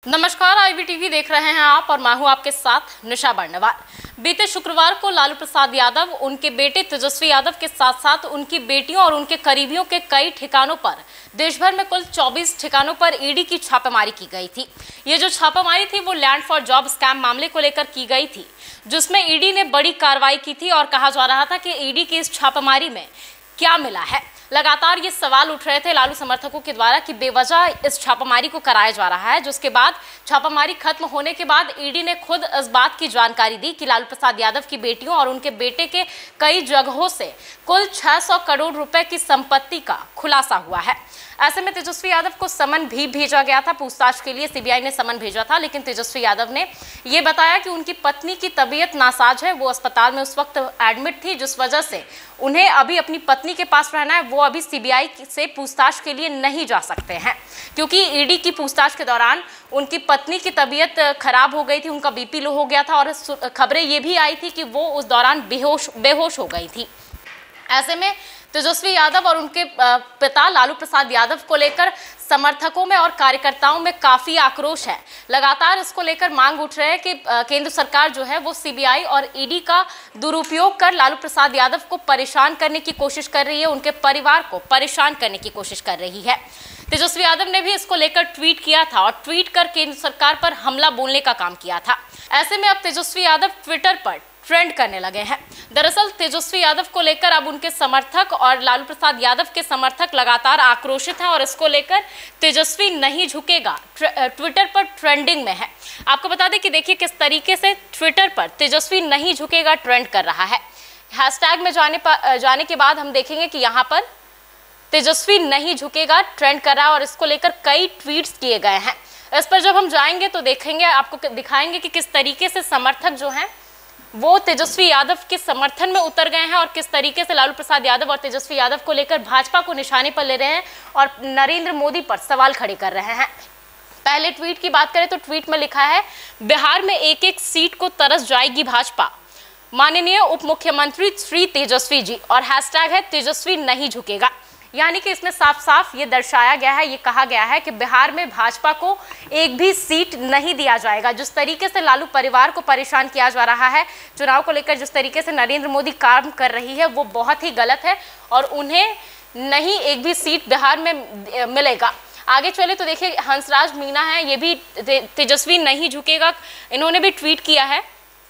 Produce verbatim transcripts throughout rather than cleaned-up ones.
नमस्कार, आई V TV देख रहे हैं आप और मैं हूं आपके साथ निशा बर्नवाल। बीते शुक्रवार को लालू प्रसाद यादव, उनके बेटे तेजस्वी यादव के साथ साथ उनकी बेटियों और उनके करीबियों के कई ठिकानों पर देश भर में कुल चौबीस ठिकानों पर ईडी की छापेमारी की गई थी। ये जो छापेमारी थी वो लैंड फॉर जॉब स्कैम मामले को लेकर की गई थी, जिसमें ईडी ने बड़ी कार्रवाई की थी और कहा जा रहा था कि ईडी की इस छापेमारी में क्या मिला है। लगातार ये सवाल उठ रहे थे लालू समर्थकों के द्वारा कि बेवजह इस छापामारी को कराया जा रहा है, जिसके बाद छापामारी खत्म होने के बाद ईडी ने खुद इस बात की जानकारी दी कि लालू प्रसाद यादव की बेटियों और उनके बेटे के कई जगहों से कुल छह सौ करोड़ रुपए की संपत्ति का खुलासा हुआ है। ऐसे में तेजस्वी यादव को समन भी भेजा गया था, पूछताछ के लिए सीबीआई ने समन भेजा था, लेकिन तेजस्वी यादव ने ये बताया कि उनकी पत्नी की तबीयत नासाज है, वो अस्पताल में उस वक्त एडमिट थी, जिस वजह से उन्हें अभी अपनी पत्नी के पास रहना है। वो अभी सीबीआई से पूछताछ के लिए नहीं जा सकते हैं, क्योंकि ईडी की पूछताछ के दौरान उनकी पत्नी की तबीयत खराब हो गई थी, उनका बीपी लो हो गया था और खबरें ये भी आई थी कि वो उस दौरान बेहोश बेहोश हो गई थी। ऐसे में तेजस्वी यादव और उनके पिता लालू प्रसाद यादव को लेकर समर्थकों में और कार्यकर्ताओं में काफी आक्रोश है। लगातार इसको लेकर मांग उठ रहे हैं कि केंद्र सरकार जो है वो सीबीआई और ईडी का दुरुपयोग कर लालू प्रसाद यादव को परेशान करने की कोशिश कर रही है, उनके परिवार को परेशान करने की कोशिश कर रही है। तेजस्वी यादव ने भी इसको लेकर ट्वीट किया था और ट्वीट कर केंद्र सरकार पर हमला बोलने का काम किया था। ऐसे में अब तेजस्वी यादव ट्विटर पर ट्रेंड करने लगे हैं। दरअसल तेजस्वी यादव को लेकर अब उनके समर्थक और लालू प्रसाद यादव के समर्थक लगातार आक्रोशित हैं और इसको लेकर तेजस्वी नहीं झुकेगा ट्विटर पर ट्रेंडिंग में है। आपको बता दें कि देखिए किस तरीके से ट्विटर पर तेजस्वी नहीं झुकेगा ट्रेंड कर रहा है। हैशटैग में जाने पर जाने के बाद हम देखेंगे कि यहाँ पर तेजस्वी नहीं झुकेगा ट्रेंड कर रहा है और इसको लेकर कई ट्वीट्स किए गए हैं। इस पर जब हम जाएंगे तो देखेंगे, आपको दिखाएंगे कि किस तरीके से समर्थक जो हैं वो तेजस्वी यादव के समर्थन में उतर गए हैं और किस तरीके से लालू प्रसाद यादव और तेजस्वी यादव को लेकर भाजपा को निशाने पर ले रहे हैं और नरेंद्र मोदी पर सवाल खड़े कर रहे हैं। पहले ट्वीट की बात करें तो ट्वीट में लिखा है, बिहार में एक एक सीट को तरस जाएगी भाजपा, माननीय उप मुख्यमंत्री श्री तेजस्वी जी, और हैशटैग है तेजस्वी नहीं झुकेगा। यानी कि इसमें साफ साफ ये दर्शाया गया है, ये कहा गया है कि बिहार में भाजपा को एक भी सीट नहीं दिया जाएगा। जिस तरीके से लालू परिवार को परेशान किया जा रहा है चुनाव को लेकर, जिस तरीके से नरेंद्र मोदी काम कर रही है वो बहुत ही गलत है और उन्हें नहीं एक भी सीट बिहार में मिलेगा। आगे चले तो देखिए हंसराज मीणा है, ये भी तेजस्वी नहीं झुकेगा, इन्होंने भी ट्वीट किया है।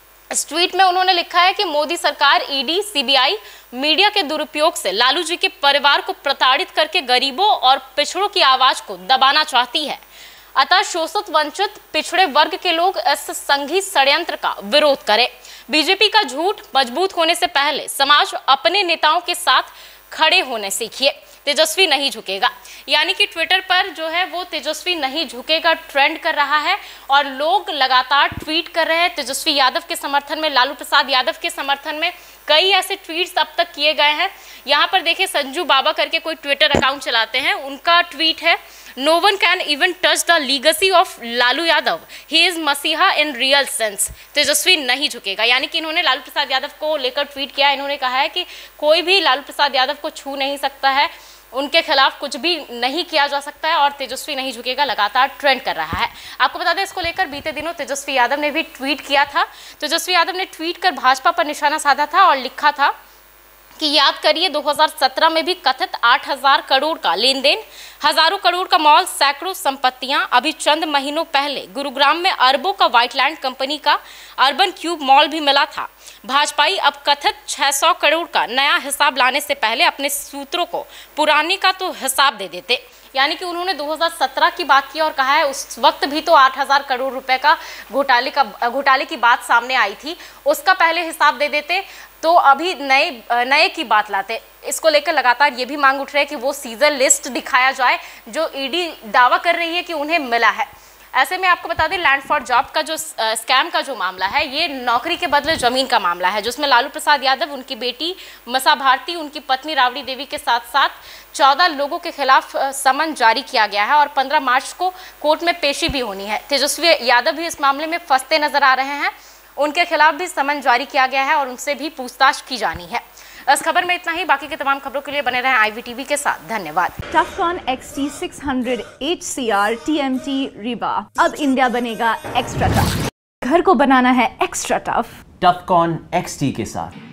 इस ट्वीट में उन्होंने लिखा है कि मोदी सरकार, ईडी, सीबीआई, मीडिया के दुरुपयोग से लालू जी के परिवार को प्रताड़ित करके गरीबों और पिछड़ों की आवाज को दबाना चाहती है। अतः शोषित, वंचित, पिछड़े वर्ग के लोग इस संघी षड्यंत्र का विरोध करें। बीजेपी का झूठ मजबूत होने से पहले समाज अपने नेताओं के साथ खड़े होने सीखिए, तेजस्वी नहीं झुकेगा। यानी कि ट्विटर पर जो है वो तेजस्वी नहीं झुकेगा ट्रेंड कर रहा है और लोग लगातार ट्वीट कर रहे हैं तेजस्वी यादव के समर्थन में, लालू प्रसाद यादव के समर्थन में। कई ऐसे ट्वीट्स अब तक किए गए हैं। यहाँ पर देखिए संजू बाबा करके कोई ट्विटर अकाउंट चलाते हैं, उनका ट्वीट है, no one can even touch the legacy of Lalu Yadav, he is messiah in real sense, तेजस्वी नहीं झुकेगा। यानी कि इन्होंने लालू प्रसाद यादव को लेकर ट्वीट किया। इन्होंने कहा है कि कोई भी लालू प्रसाद यादव को छू नहीं सकता है, उनके खिलाफ कुछ भी नहीं किया जा सकता है और तेजस्वी नहीं झुकेगा लगातार ट्रेंड कर रहा है। आपको बता दें इसको लेकर बीते दिनों तेजस्वी यादव ने भी ट्वीट किया था। तेजस्वी यादव ने ट्वीट कर भाजपा पर निशाना साधा था और लिखा था कि याद करिए दो हज़ार सत्रह में भी कथित आठ हज़ार करोड़ का लेन देन, हजारों करोड़ का मॉल, सैकड़ों संपत्तियां। अभी चंद महीनों पहले गुरुग्राम में अरबों का व्हाइटलैंड कंपनी का अर्बन क्यूब मॉल भी मिला था। भाजपाई अब कथित छह सौ करोड़ का नया हिसाब लाने से पहले अपने सूत्रों को पुराने का तो हिसाब दे देते। यानी कि उन्होंने दो हज़ार सत्रह की बात की और कहा है उस वक्त भी तो आठ हज़ार करोड़ रुपए का घोटाले का घोटाले की बात सामने आई थी, उसका पहले हिसाब दे देते तो अभी नए नए की बात लाते। इसको लेकर लगातार ये भी मांग उठ रही है कि वो सीजर लिस्ट दिखाया जाए जो ईडी दावा कर रही है कि उन्हें मिला है। ऐसे में आपको बता दें लैंड फॉर जॉब का जो स्कैम का जो मामला है, ये नौकरी के बदले जमीन का मामला है, जिसमें लालू प्रसाद यादव, उनकी बेटी मसा भारती, उनकी पत्नी राबड़ी देवी के साथ साथ चौदह लोगों के खिलाफ समन जारी किया गया है और पंद्रह मार्च को कोर्ट में पेशी भी होनी है। तेजस्वी यादव भी इस मामले में फंसते नजर आ रहे हैं, उनके खिलाफ भी समन जारी किया गया है और उनसे भी पूछताछ की जानी है। इस खबर में इतना ही। बाकी के तमाम खबरों के लिए बने रहें आईवीटीवी के साथ। धन्यवाद। Tufcon X T six hundred H C R T M T Rewa. अब इंडिया बनेगा एक्स्ट्रा टफ। घर को बनाना है extra tough Tufcon X T के साथ।